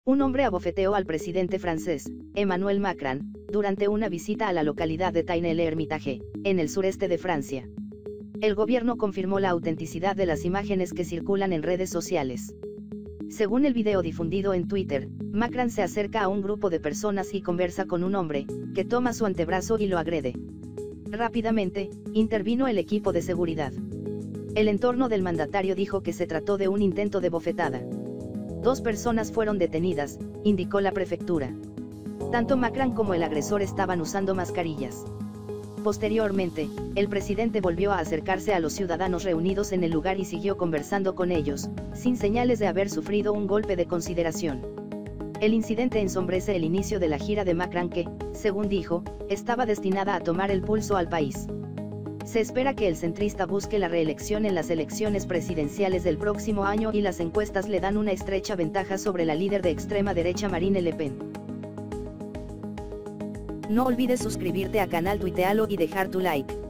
Un hombre abofeteó al presidente francés, Emmanuel Macron, durante una visita a la localidad de Tain-l'Hermitage, en el sureste de Francia. El gobierno confirmó la autenticidad de las imágenes que circulan en redes sociales. Según el video difundido en Twitter, Macron se acerca a un grupo de personas y conversa con un hombre, que toma su antebrazo y lo agrede. Rápidamente, intervino el equipo de seguridad. El entorno del mandatario dijo que se trató de un intento de bofetada. 2 personas fueron detenidas, indicó la prefectura. Tanto Macron como el agresor estaban usando mascarillas. Posteriormente, el presidente volvió a acercarse a los ciudadanos reunidos en el lugar y siguió conversando con ellos, sin señales de haber sufrido un golpe de consideración. El incidente ensombrece el inicio de la gira de Macron que, según dijo, estaba destinada a tomar el pulso al país. Se espera que el centrista busque la reelección en las elecciones presidenciales del próximo año y las encuestas le dan una estrecha ventaja sobre la líder de extrema derecha Marine Le Pen. No olvides suscribirte a canal Tuitealo y dejar tu like.